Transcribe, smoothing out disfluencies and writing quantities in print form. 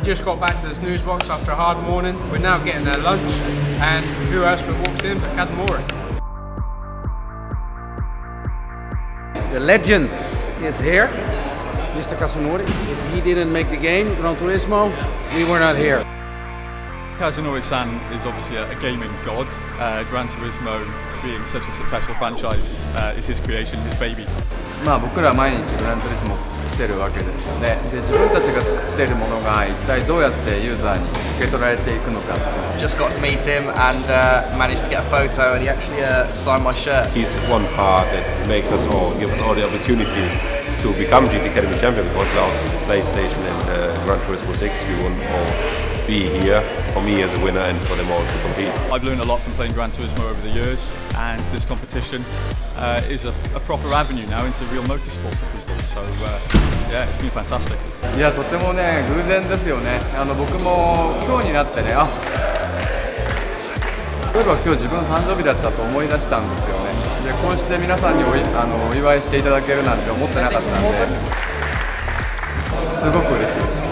just got back to the snooze box after a hard morning. We're now getting their lunch, and who else but walks in but Kazumori. The legend is here, Mr. Kazunori. If he didn't make the game, Gran Turismo, we were not here. Kazunori-san is obviously a gaming god. Gran Turismo, being such a successful franchise, is his creation, his baby. まあ僕らは毎日グランツーリスモを作ってるわけですよね。で、自分たちが作っているものが一体どうやってユーザーに受け取られていくのかっていう。 Just got to meet him and managed to get a photo, and he actually signed my shirt. He's one part that makes us all, give us all the opportunity to become GT Academy champion, because without PlayStation and Gran Turismo 6 we wouldn't all be here, for me as a winner and for them all to compete. I've learned a lot from playing Gran Turismo over the years, and this competition is a proper avenue now into real motorsport for people, so yeah, it's been fantastic. いや、とてもね、偶然ですよね。僕も今日になってね、そういえば今日自分誕生日だったと思い出したんですよね。で、こうして皆さんにお祝いしていただけるなんて思ってなかったんで、すごく嬉しいです。